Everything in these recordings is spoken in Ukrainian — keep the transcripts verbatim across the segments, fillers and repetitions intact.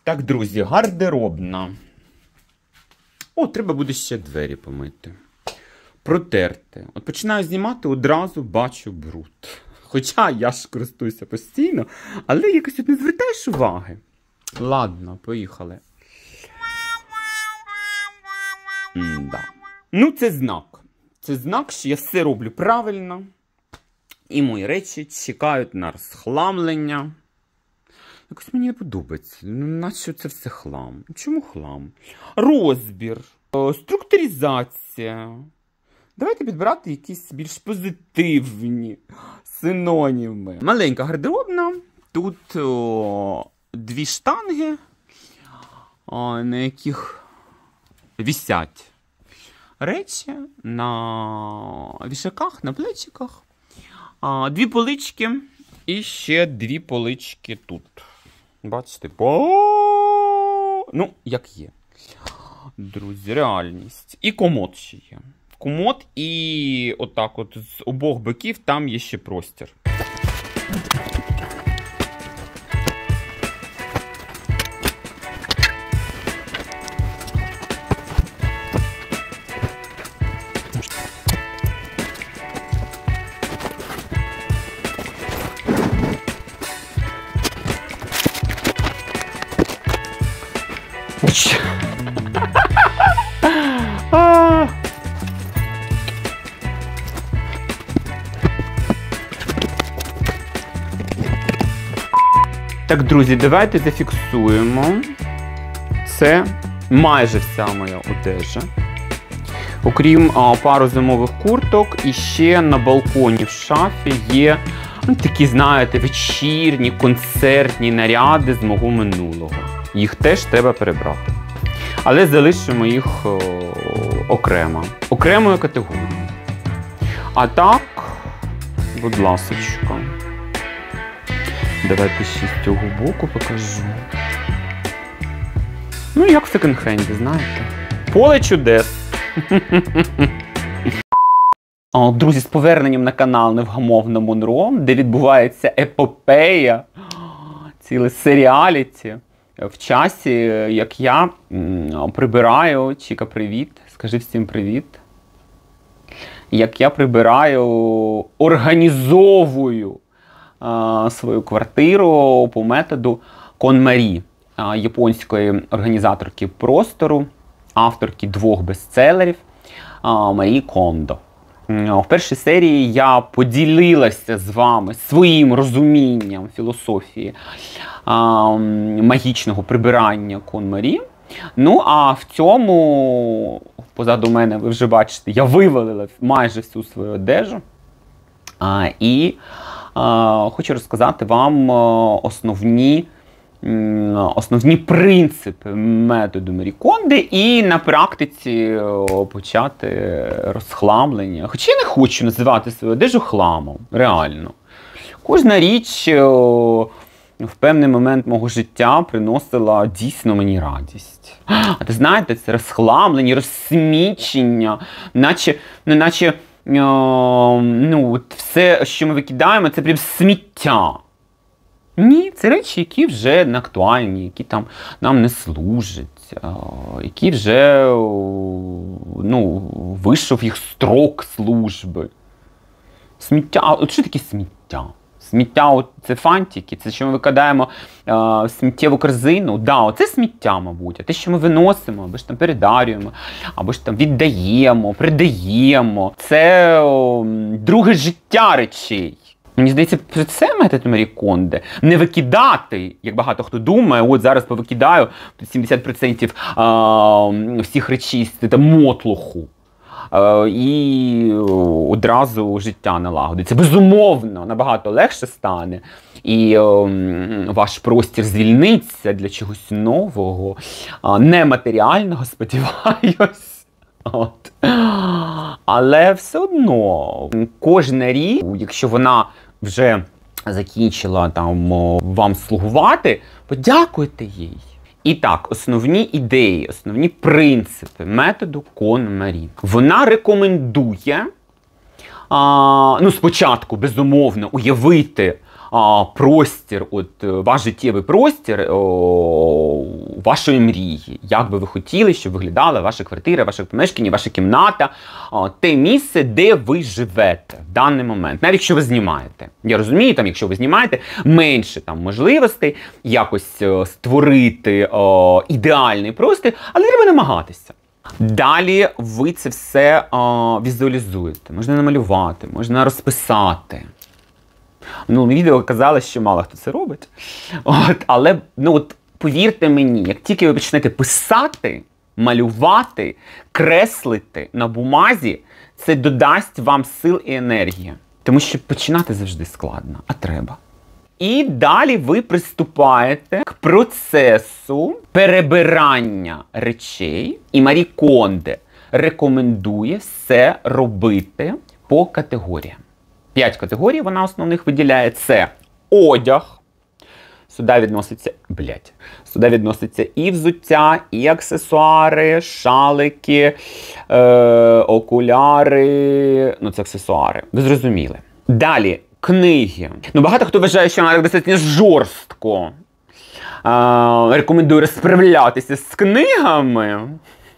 Так, друзі, гардеробна. О, треба буде ще двері помити. Протерти. От починаю знімати, одразу бачу бруд. Хоча я ж користуюся постійно, але якось от не звертаєш уваги. Ладно, поїхали. М-да. Ну, це знак. Це знак, що я все роблю правильно. І мої речі чекають на розхламлення. Якось мені не подобається. Ну, наче це все хлам. Чому хлам? Розбір. Структуризація. Давайте підбирати якісь більш позитивні синоніми. Маленька гардеробна. Тут о, дві штанги, о, на яких висять речі на вішаках, на плечиках. А, дві полички і ще дві полички тут. Бачите? По... Ну, як є. Друзі, реальність. І комод ще є. Комод і отак от з обох боків там є ще простір. Так, друзі, давайте зафіксуємо. Це майже вся моя одежа. Окрім а, пару зимових курток, і ще на балконі в шафі є ну, такі, знаєте, вечірні, концертні наряди з мого минулого. Їх теж треба перебрати. Але залишимо їх о, окремо. Окремою категорією. А так, будь ласочка. Давайте ще з цього боку покажу. Ну, як в секонд-хенді, знаєте. Поле чудес. О, друзі, з поверненням на канал Невгамовна Монро, де відбувається епопея, ціле серіаліті. В часі, як я прибираю, Чіка, привіт, скажи всім привіт. Як я прибираю, організовую а, свою квартиру по методу KonMari, а, японської організаторки простору, авторки двох бестселерів а, Марії Кондо. В першій серії я поділилася з вами своїм розумінням філософії а, магічного прибирання KonMari. Ну, а в цьому, позаду мене, ви вже бачите, я вивалила майже всю свою одежу. А, і а, хочу розказати вам основні, основні принципи методу Марії Кондо і на практиці почати розхламлення. Хоча я не хочу називати свою одежу хламом, реально. Кожна річ в певний момент мого життя приносила дійсно мені радість. А ти знаєте, це розхламлення, розсмічення, наче, ну, наче о, ну, все, що ми викидаємо, це прям сміття. Ні, це речі, які вже не актуальні, які там нам не служать, які вже ну, вийшов їх строк служби. Сміття, от що таке сміття? Сміття от, це фантики, це що ми викидаємо е, сміттєву корзину. Да, оце сміття, мабуть. А те, що ми виносимо, або ж там передарюємо, або ж там віддаємо, придаємо. Це о, друге життя речей. Мені здається, це метод Марії Кондо. Не викидати, як багато хто думає, от зараз повикидаю сімдесят відсотків е, всіх речей з мотлуху. І одразу життя налагодиться. Безумовно, набагато легше стане. І о, ваш простір звільниться для чогось нового, нематеріального, сподіваюсь. От. Але все одно, кожна річ, якщо вона вже закінчила там вам слугувати, подякуйте їй. І так, основні ідеї, основні принципи методу KonMari. Вона рекомендує, а, ну, спочатку, безумовно, уявити а, простір, от, ваш життєвий простір, о, вашої мрії. Як би ви хотіли, щоб виглядала ваша квартира, ваше помешкання, ваша кімната, те місце, де ви живете в даний момент. Навіть якщо ви знімаєте. Я розумію, там, якщо ви знімаєте, менше там можливостей якось створити о, ідеальний простір, але треба намагатися. Далі ви це все о, візуалізуєте. Можна намалювати, можна розписати. Ну, відео казали, що мало хто це робить. От, але, ну, от, повірте мені, як тільки ви почнете писати, малювати, креслити на бумазі, це додасть вам сил і енергії. Тому що починати завжди складно, а треба. І далі ви приступаєте к процесу перебирання речей. І Марі Кондо рекомендує все робити по категоріям. П'ять категорій вона основних виділяє. Це одяг. Сюди відноситься, блядь, сюди відноситься і взуття, і аксесуари, шалики, е, окуляри, ну це аксесуари. Ви зрозуміли. Далі, книги. Ну багато хто вважає, що вона так достатньо жорстко е, рекомендує розправлятися з книгами.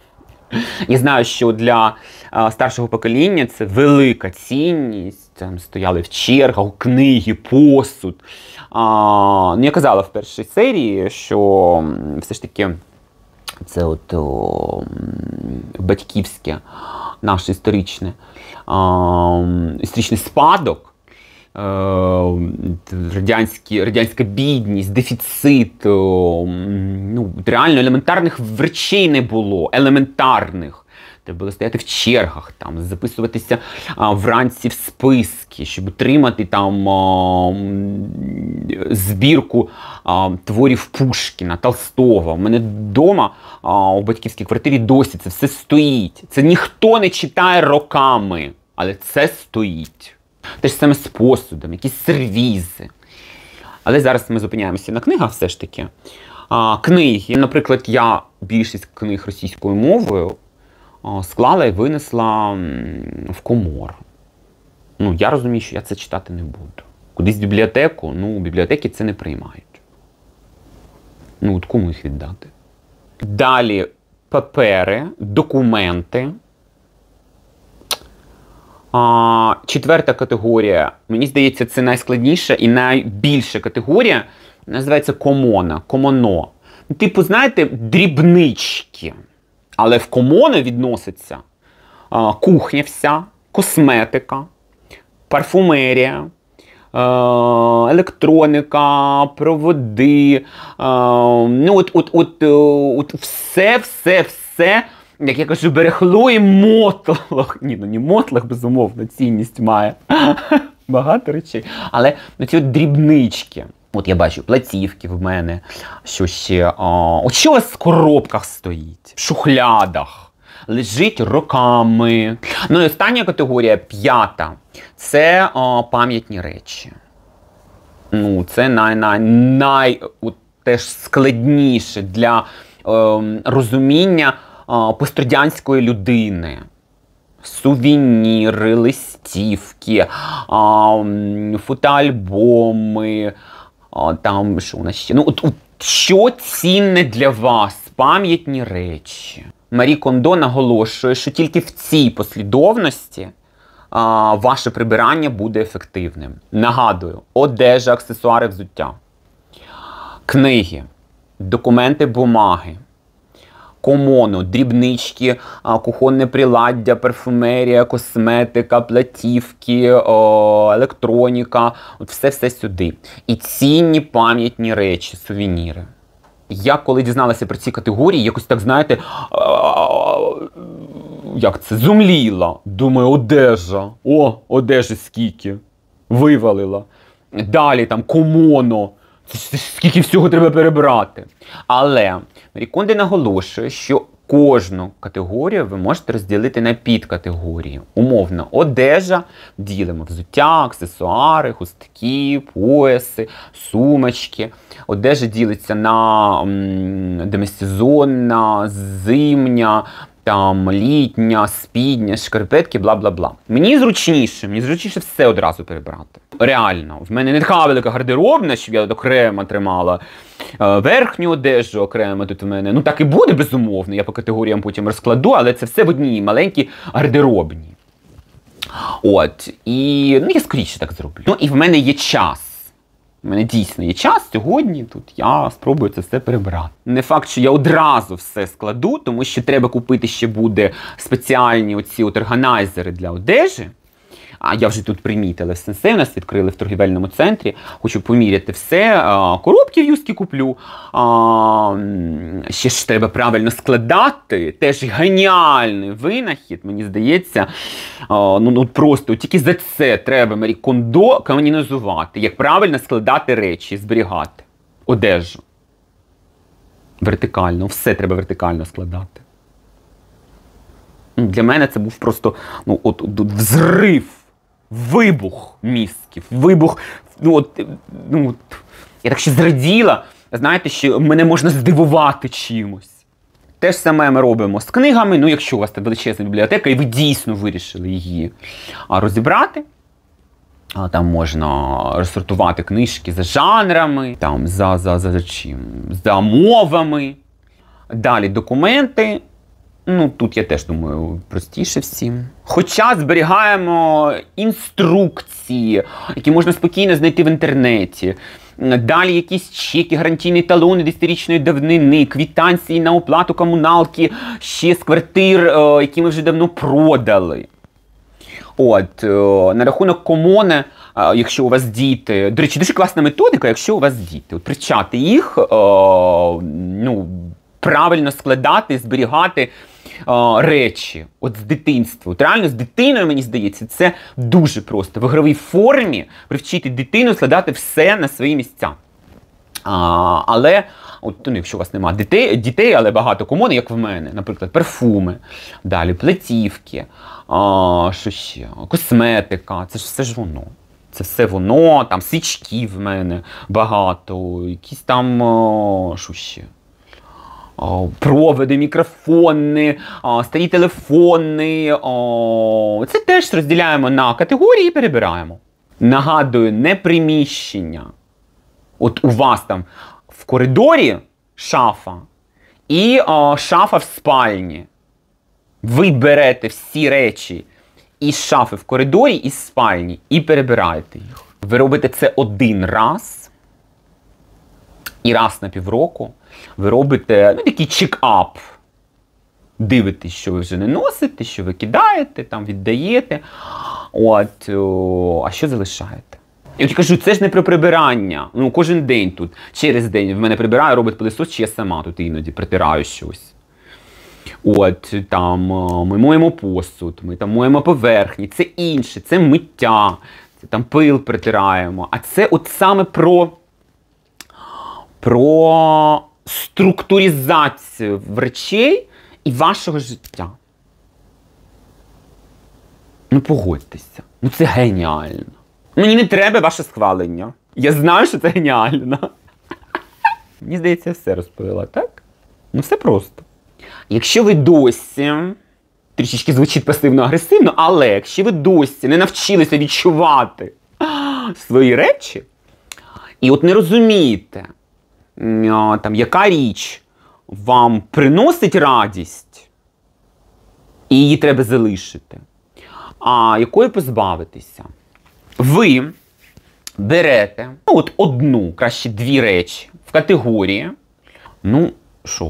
Я знаю, що для а, старшого покоління це велика цінність. Там стояли в чергах, книги, посуд. А, ну, я казала в першій серії, що все ж таки це от о, батьківське, наше історичне, а, історичний спадок, а, радянські, радянська бідність, дефіцит, о, ну, реально елементарних речей не було, елементарних. Треба було стояти в чергах, там, записуватися а, вранці в списки, щоб отримати там а, збірку а, творів Пушкіна, Толстого. У мене вдома а, у батьківській квартирі досі це все стоїть. Це ніхто не читає роками, але це стоїть. Те ж саме з посудом, якісь сервізи. Але зараз ми зупиняємося на книгах все ж таки. А, книги, наприклад, я більшість книг російською мовою склала і винесла в комору. Ну, я розумію, що я це читати не буду. Кудись в бібліотеку, ну, бібліотеки це не приймають. Ну, от кому їх віддати? Далі папери, документи. А, четверта категорія, мені здається, це найскладніша і найбільша категорія, називається комона, комоно. Типу, знаєте, дрібнички. Але в комони відноситься а, кухня вся, косметика, парфумерія, а, електроніка, проводи, а, ну от, от, от, от все, все, все, як я кажу, берехло і мотлох. Ні, ну не мотлох, безумовно, цінність має. Багато речей. Але ну, ці от дрібнички. От я бачу платівки в мене, що ще, а, от що у вас в коробках стоїть, в шухлядах, лежить роками. Ну і остання категорія, п'ята, це а, пам'ятні речі. Ну, це най, най, най, от, теж складніше для е, розуміння а, пострадянської людини. Сувеніри, листівки, а, фотоальбоми, а, там, що у нас ще? Ну, от, от, що цінне для вас? Пам'ятні речі. Марі Кондо наголошує, що тільки в цій послідовності а, ваше прибирання буде ефективним. Нагадую, одежа, аксесуари, взуття, книги, документи, бумаги, комону, дрібнички, кухонне приладдя, парфумерія, косметика, платівки, електроніка, от все-все сюди. І цінні пам'ятні речі, сувеніри. Я коли дізналася про ці категорії, якось так, знаєте, як це, зумліла. Думаю, одежа, о, одежі скільки, вивалила. Далі там комоно. Скільки всього треба перебрати. Але Марі Кондо наголошує, що кожну категорію ви можете розділити на підкатегорії. Умовно, одежа ділимо взуття, аксесуари, хустки, пояси, сумочки. Одежа ділиться на м, демисезонна, зимня, там, літня, спідня, шкарпетки, бла-бла-бла. Мені зручніше, мені зручніше все одразу перебрати. реально, в мене не така велика гардеробна, щоб я окремо тримала е, верхню одежу, окремо тут в мене. Ну так і буде, безумовно, я по категоріям потім розкладу, але це все в одній маленькій гардеробній. От, і ну, я скоріше так зроблю. Ну і в мене є час. У мене дійсно є час сьогодні, тут я спробую це все перебрати. Не факт, що я одразу все складу, тому що треба купити ще буде спеціальні оці от органайзери для одежі. А я вже тут примітила в Сенсей, у нас відкрили в торгівельному центрі. Хочу поміряти все. Коробки в Юскі куплю. Ще ж треба правильно складати. Теж геніальний винахід, мені здається. Ну, ну просто тільки за це треба Марі Кондо канонізувати. Як правильно складати речі, зберігати. Одежу. Вертикально. Все треба вертикально складати. Для мене це був просто ну, от, от, взрив. Вибух мізків, вибух, ну от, ну, я так ще зраділа, знаєте, що мене можна здивувати чимось. Те ж саме ми робимо з книгами, ну якщо у вас там величезна бібліотека і ви дійсно вирішили її розібрати, там можна розсортувати книжки за жанрами, там за, за, за, за чим, за мовами, далі документи. Ну, тут я теж думаю, простіше всім. Хоча зберігаємо інструкції, які можна спокійно знайти в інтернеті. Далі якісь чеки, гарантійні талони десятирічної давнини, квитанції на оплату комуналки ще з квартир, які ми вже давно продали. От, на рахунок комони, якщо у вас діти, до речі, дуже класна методика, якщо у вас діти. От, привчати їх, ну, правильно складати, зберігати о, речі от з дитинства. От реально з дитиною, мені здається, це дуже просто. В ігровій формі привчити дитину складати все на свої місця. А, але, от, ну, якщо у вас немає дітей, дітей, але багато комони, як в мене, наприклад, парфуми, далі платівки, а, що ще, косметика, це ж все ж воно. Це все воно, там свічки в мене багато, якісь там, о, що ще? Проводи, мікрофони, старі телефони. Це теж розділяємо на категорії і перебираємо. Нагадую, не приміщення. От у вас там в коридорі шафа і о, шафа в спальні. Ви берете всі речі із шафи в коридорі, із спальні і перебираєте їх. Ви робите це один раз і раз на півроку. Ви робите ну, такий чек-ап. Дивитесь, що ви вже не носите, що ви кидаєте, там віддаєте. От, о, а що залишаєте? І от я кажу, це ж не про прибирання. Ну, кожен день тут, через день в мене прибирає, робить пилисос, чи я сама тут іноді притираю щось. От, там, ми моємо посуд, ми там моємо поверхні. Це інше, це миття, це там пил притираємо. А це от саме про... про структуризацію в речей і вашого життя. Ну, погодьтеся. Ну, це геніально. Мені не треба ваше схвалення. Я знаю, що це геніально. Мені здається, я все розповіла, так? Ну, все просто. Якщо ви досі, трішечки звучить пасивно-агресивно, але якщо ви досі не навчилися відчувати свої речі, і от не розумієте, там, яка річ вам приносить радість, і її треба залишити, а якої позбавитися. Ви берете ну, от одну, краще дві речі в категорії, ну, що,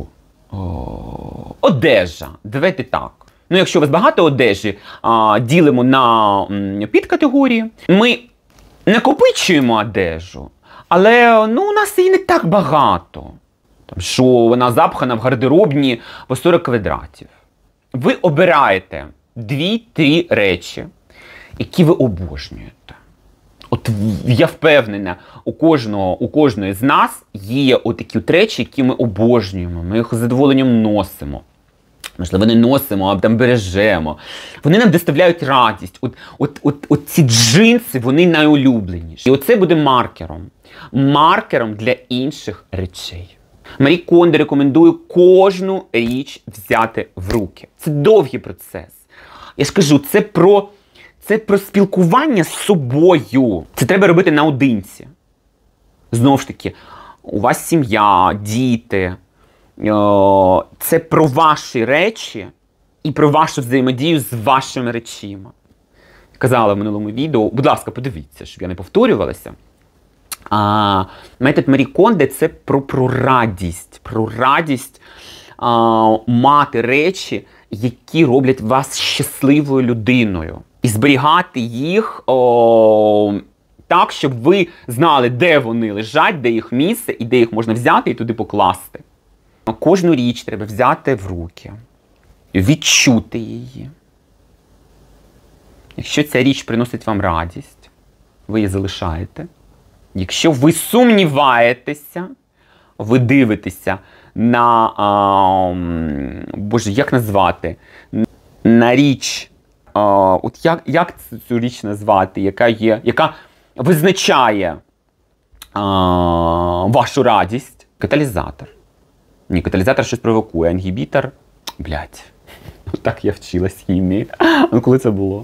одежа, давайте так. Ну, якщо у вас багато одежі, а, ділимо на м, підкатегорії, ми накопичуємо одежу, але ну, у нас її не так багато, там, що вона запхана в гардеробні по сорок квадратів. Ви обираєте дві-три речі, які ви обожнюєте. От я впевнена, у кожного, у кожної з нас є отакі от речі, які ми обожнюємо, ми їх з задоволенням носимо. Можливо, не носимо, а там бережемо. Вони нам доставляють радість. От, от, от, от ці джинси, вони найулюбленіші. І оце буде маркером. Маркером для інших речей. Марі Кондо рекомендує кожну річ взяти в руки. Це довгий процес. Я ж кажу, це про, Це про спілкування з собою. Це треба робити наодинці. Знову ж таки, у вас сім'я, діти. Це про ваші речі і про вашу взаємодію з вашими речима. Казала в минулому відео, будь ласка, подивіться, щоб я не повторювалася. А, метод Марі Кондо – це про, про радість. Про радість а, мати речі, які роблять вас щасливою людиною. І зберігати їх о, так, щоб ви знали, де вони лежать, де їх місце, і де їх можна взяти і туди покласти. Кожну річ треба взяти в руки, відчути її. Якщо ця річ приносить вам радість, ви її залишаєте. Якщо ви сумніваєтеся, ви дивитеся на, а, боже, як назвати, на річ, а, от як, як цю річ назвати, яка є, яка визначає а, вашу радість? Каталізатор. Ні, каталізатор щось провокує, інгібітор, блядь, так я вчилась хімії, коли це було.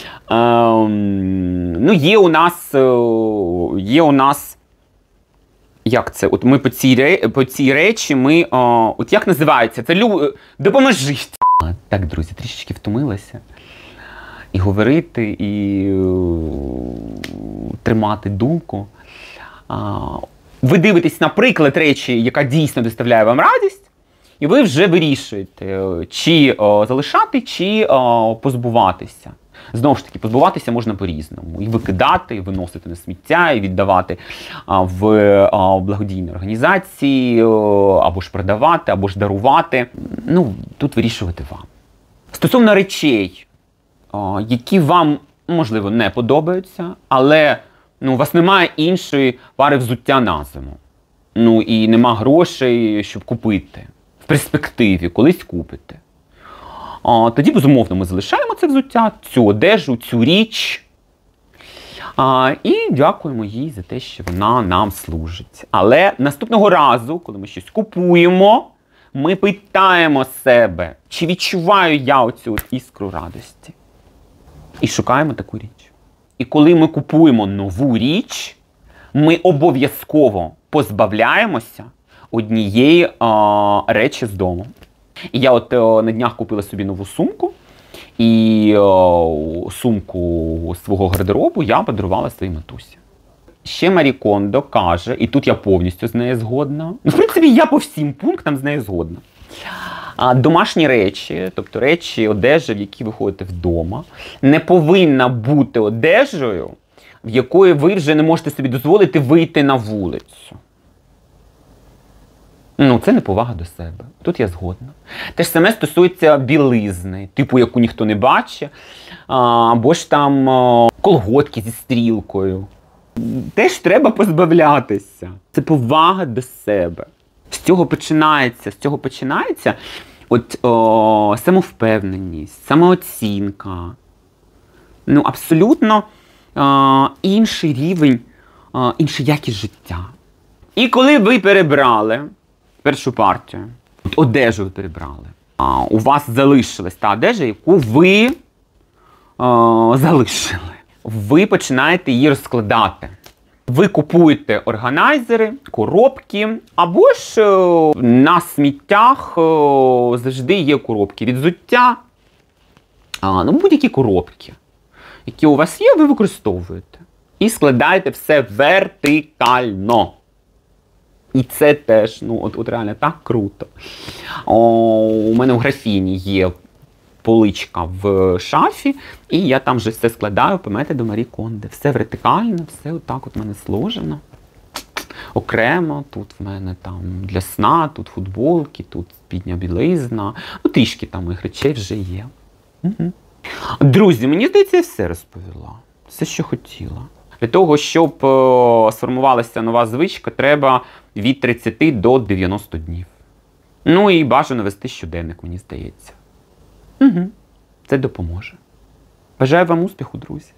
Ем, ну, є у нас, є у нас, як це, от ми по цій, по цій речі, ми, о, от як називається, це лю... допоможіть. Так, друзі, трішечки втомилася. І говорити, і о, тримати думку. А, ви дивитесь, наприклад, речі, яка дійсно доставляє вам радість, і ви вже вирішуєте, чи о, залишати, чи о, позбуватися. Знову ж таки, позбуватися можна по-різному. І викидати, і виносити на сміття, і віддавати а, в а, благодійні організації, або ж продавати, або ж дарувати. Ну, тут вирішувати вам. Стосовно речей, а, які вам, можливо, не подобаються, але ну, у вас немає іншої пари взуття на зиму. Ну, і нема грошей, щоб купити. В перспективі, колись купите. А, тоді, безумовно, ми залишаємо це взуття, цю одежу, цю річ. А, і дякуємо їй за те, що вона нам служить. Але наступного разу, коли ми щось купуємо, ми питаємо себе, чи відчуваю я оцю от іскру радості. І шукаємо таку річ. І коли ми купуємо нову річ, ми обов'язково позбавляємося однієї а, речі з дому. І я от о, на днях купила собі нову сумку, і о, сумку свого гардеробу я подарувала своїй матусі. Ще Марі Кондо каже, і тут я повністю з нею згодна, ну, в принципі, я по всім пунктам з нею згодна. А, домашні речі, тобто речі, одежа, в які ви ходите вдома, не повинна бути одежею, в якої ви вже не можете собі дозволити вийти на вулицю. Ну, це неповага до себе. Тут я згодна. Те ж саме стосується білизни, типу, яку ніхто не бачить, або ж там колготки зі стрілкою. Теж треба позбавлятися. Це повага до себе. З цього починається, з цього починається от, о, самовпевненість, самооцінка. Ну, абсолютно о, інший рівень, о, інша якість життя. І коли ви перебрали першу партію, одежу ви перебрали, а, у вас залишилась та одежа, яку ви о, залишили. Ви починаєте її розкладати. Ви купуєте органайзери, коробки, або ж о, на сміттях о, завжди є коробки від взуття. А, ну, будь-які коробки, які у вас є, ви використовуєте. І складаєте все вертикально. І це теж, ну, от, от реально так круто. О, у мене в графіні є поличка в шафі, і я там вже все складаю по методу Марі Кондо. Все вертикально, все отак от в мене сложено. Окремо, тут в мене там для сна, тут футболки, тут спідня білизна. Ну, трішки там моїх речей вже є. Угу. Друзі, мені здається, я все розповіла. Все, що хотіла. Для того, щоб о, сформувалася нова звичка, треба від тридцяти до дев'яноста днів. Ну і бажано вести щоденник, мені здається. Угу. Це допоможе. Бажаю вам успіху, друзі.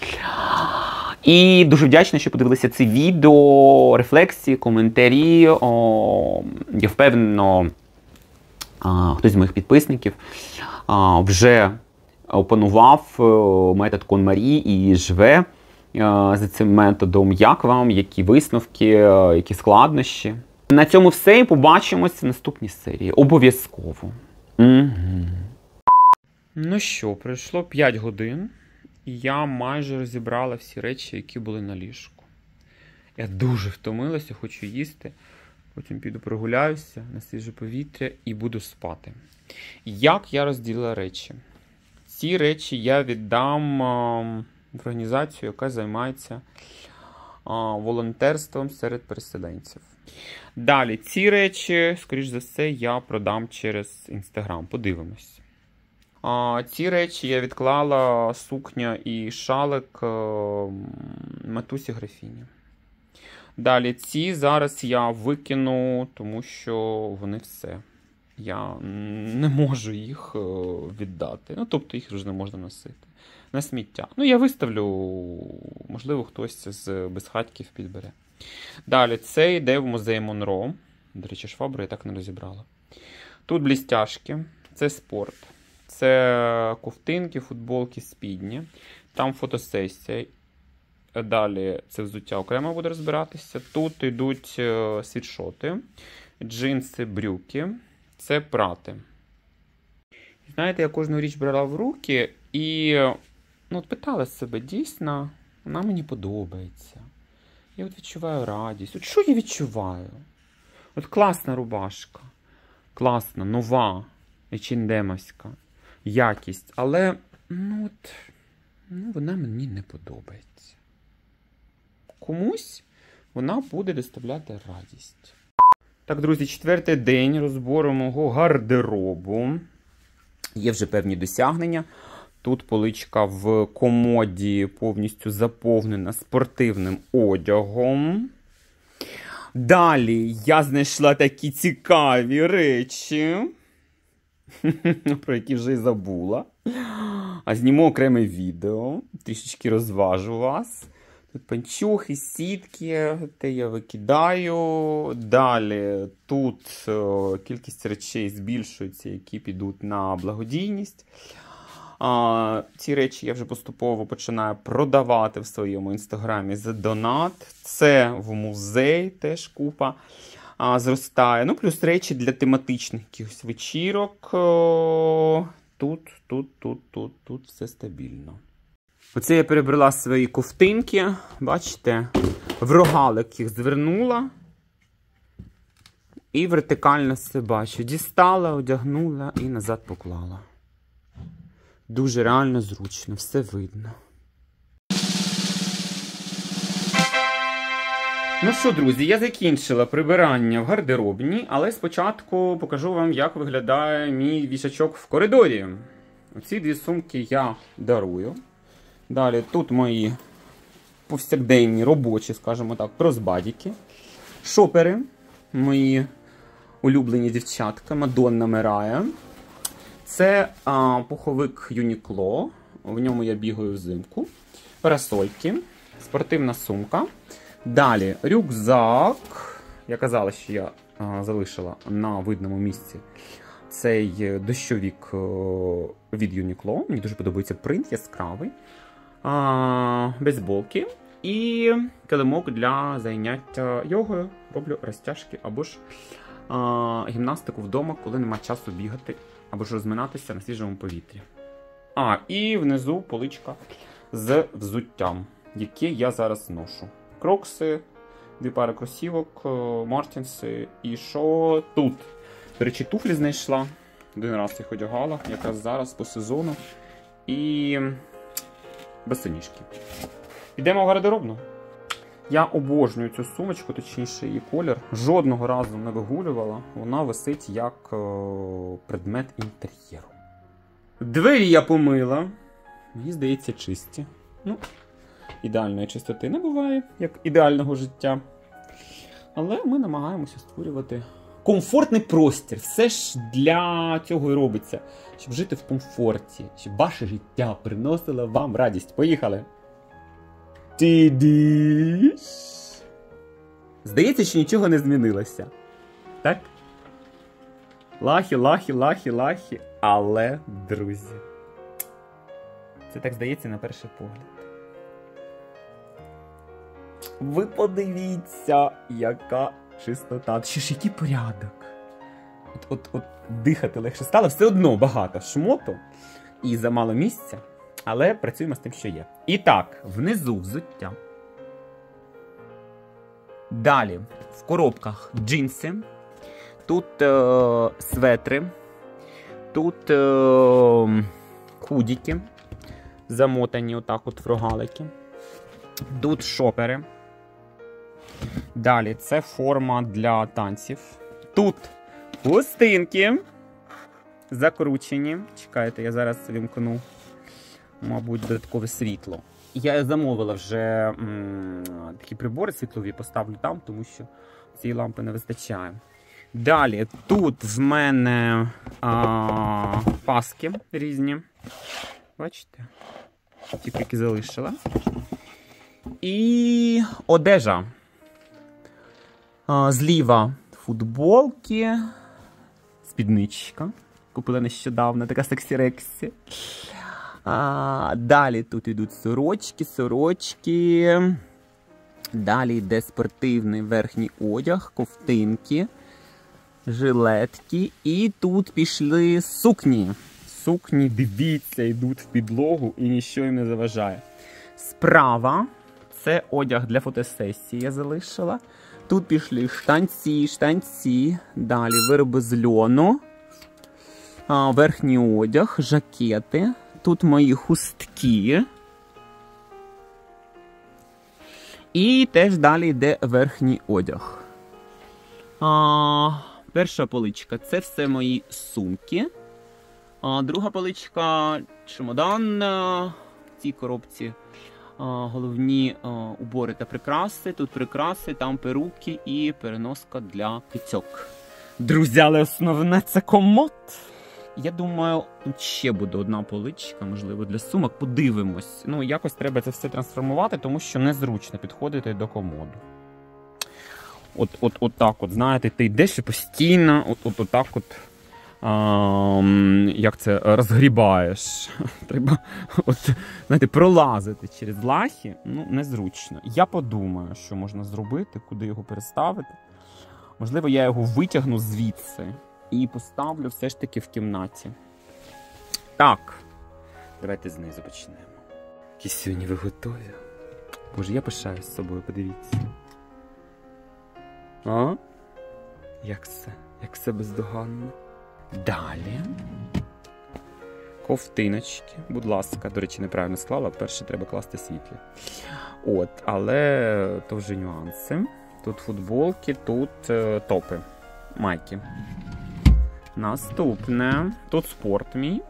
І дуже вдячна, що подивилися це відео, рефлексії, коментарі. О, я впевнено, а, хтось з моїх підписників а, вже опанував метод KonMari і живе за цим методом. Як вам, які висновки, які складнощі. На цьому все і побачимось в наступній серії. Обов'язково. Угу. Ну що, пройшло п'ять годин, і я майже розібрала всі речі, які були на ліжку. Я дуже втомилася, хочу їсти. Потім піду прогуляюся на свіже повітря і буду спати. Як я розділила речі? Ці речі я віддам а, в організацію, яка займається а, волонтерством серед переселенців. Далі, ці речі, скоріш за все, я продам через Інстаграм. Подивимось. А, ці речі я відклала, сукня і шалик а, матусі Графіні. Далі, ці зараз я викину, тому що вони все. Я не можу їх віддати. Ну, тобто їх вже не можна носити. На сміття. Ну, я виставлю, можливо, хтось з безхатьків підбере. Далі, це йде в музей Монро. До речі, швабру я так не розібрала. Тут блістяшки, це спорт. Це ковтинки, футболки, спідні. Там фотосесія. Далі це взуття окремо буде розбиратися. Тут йдуть світшоти, джинси, брюки. Це прати. Знаєте, я кожну річ брала в руки і ну, от питала себе, дійсно, вона мені подобається. Я от відчуваю радість. От що я відчуваю? От класна рубашка. Класна, нова, ечендемовська. Якість. Але, ну от, ну, вона мені не подобається. Комусь вона буде доставляти радість. Так, друзі, четвертий день розбору мого гардеробу. Є вже певні досягнення. Тут поличка в комоді повністю заповнена спортивним одягом. Далі я знайшла такі цікаві речі, про які вже й забула. А зніму окреме відео, трішечки розважу вас. Тут панчохи, сітки, те я викидаю. Далі тут о, кількість речей збільшується, які підуть на благодійність. А, ці речі я вже поступово починаю продавати в своєму інстаграмі за донат. Це в музей теж купа а, зростає. Ну, плюс речі для тематичних якихось вечірок. О, тут, тут, тут, тут, тут все стабільно. Оце я перебрала свої ковтинки, бачите, в рогалик їх звернула і вертикально все бачу. Дістала, одягнула і назад поклала. Дуже реально зручно, все видно. Ну що, друзі, я закінчила прибирання в гардеробні, але спочатку покажу вам, як виглядає мій вішачок в коридорі. Оці дві сумки я дарую. Далі тут мої повсякденні робочі, скажімо так, кросбадіки. Шопери, мої улюблені дівчатка, Мадонна Мирая. Це а, пуховик Юнікло, в ньому я бігаю взимку. Парасольки, спортивна сумка. Далі рюкзак. Я казала, що я а, залишила на видному місці цей дощовик від Юнікло. Мені дуже подобається принт, яскравий. А, бейсболки і килимок для заняття йогою. Роблю розтяжки або ж а, гімнастику вдома, коли нема часу бігати або ж розминатися на свіжому повітрі. А, і внизу поличка з взуттям, яке я зараз ношу. Крокси, дві пари кросівок, мартінси. І що тут? До речі, туфлі знайшла. Один раз їх одягала, якраз зараз по сезону. І босоніжки. Йдемо в гардеробну. Я обожнюю цю сумочку, точніше її колір. Жодного разу не вигулювала. Вона висить як о, предмет інтер'єру. Двері я помила. Мені здається, чисті. Ну, ідеальної чистоти не буває, як ідеального життя. Але ми намагаємося створювати комфортний простір. Все ж для цього і робиться. Щоб жити в комфорті. Щоб ваше життя приносило вам радість. Поїхали! Ти-диш! Здається, що нічого не змінилося. Так? Лахі, лахі, лахі, лахі. Але, друзі, Це так здається на перший погляд. Ви подивіться, яка чистота. Ще ж який порядок. От, от, от дихати легше стало. Все одно багато шмоту і замало місця. Але працюємо з тим, що є. І так, внизу взуття. Далі в коробках джинси. Тут е, светри. Тут е, худіки. Замотані отак от в рогалики. Тут шопери. Далі це форма для танців. Тут хустинки. Закручені. Чекайте, я зараз вимкну, мабуть, додаткове світло. Я замовила вже м, такі прибори світлові, поставлю там, тому що цієї лампи не вистачає. Далі, тут в мене а, паски різні. Бачите? Ті, які залишила. І одежа. А, зліва футболки, спідничка. Купила нещодавно, така сексі-рексі. А, далі тут йдуть сорочки, сорочки. Далі йде спортивний верхній одяг, ковтинки, жилетки. І тут пішли сукні. Сукні, дивіться, йдуть в підлогу і нічого їм не заважає. Справа це одяг для фотосесії я залишила. Тут пішли штанці, штанці. Далі вироби з льону. А, верхній одяг, жакети. Тут мої хустки. І теж далі йде верхній одяг. А, перша поличка – це все мої сумки. А, друга поличка – чемодан. В цій коробці а, головні а, убори та прикраси. Тут прикраси, там перуки і переноска для кицьок. Друзі, але основне – це комод. Я думаю, тут ще буде одна поличка, можливо, для сумок. Подивимось. Ну, якось треба це все трансформувати, тому що незручно підходити до комоду. От, от, от так от, знаєте, ти йдеш і постійно, от, от, от так от, а, як це, розгрібаєш. Треба, от, знаєте, пролазити через лахи, ну, незручно. Я подумаю, що можна зробити, куди його переставити. Можливо, я його витягну звідси і поставлю все ж таки в кімнаті. Так, давайте знизу почнемо. Які сьогодні ви готові? Боже, я пишаюсь з собою, подивіться. А? Як все? Як все бездоганно. Далі. Ковтиночки. Будь ласка, до речі, неправильно склала. Перше треба класти світлі. От, але то вже нюанси. Тут футболки, тут е, топи. Майки. Наступне. Тут спорт мій.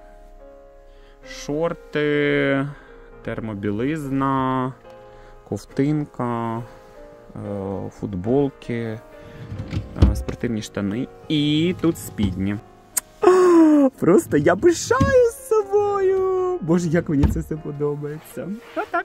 Шорти, термобілизна, ковтинка, футболки, спортивні штани. І тут спідні. Просто я пишаюсь собою. Боже, як мені це все подобається. Отак.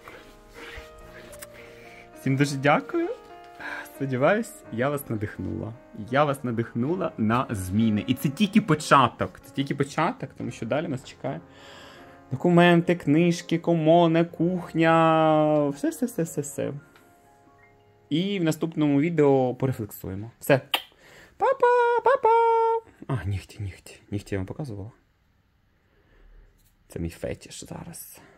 Всім дуже дякую. Сподіваюсь, я вас надихнула. Я вас надихнула на зміни. І це тільки початок. Це тільки початок, тому що далі нас чекає документи, книжки, комони, кухня. Все-все-все-все-все. І в наступному відео порефлексуємо. Все. Па-па, па-па. А, нігті, нігті. Нігті я вам показувала. Це мій фетіш зараз.